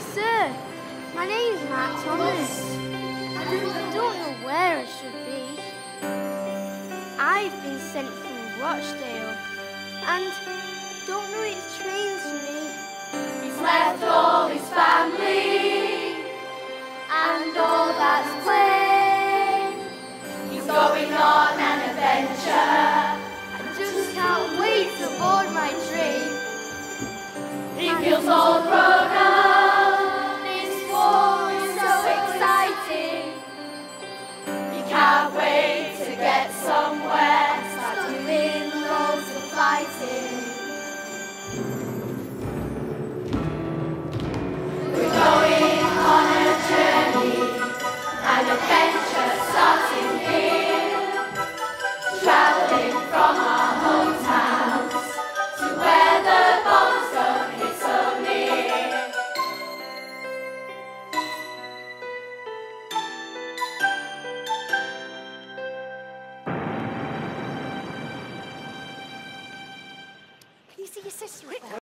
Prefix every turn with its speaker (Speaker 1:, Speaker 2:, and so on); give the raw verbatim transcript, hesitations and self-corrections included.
Speaker 1: sir. My name's Matt Thomas. I don't know where I should be. I've been sent from Rochdale and don't know its trains for me.
Speaker 2: He's left all his family and all that's plain. He's going on an adventure.
Speaker 1: I just can't wait to board my train.
Speaker 2: He feels all grown up. This war is so exciting. He can't wait to get somewhere. Start doing loads of fighting. We're going on a journey, an adventure starting here, travelling from our hometowns to where the bombs don't hit so near.
Speaker 1: Can you see your sister?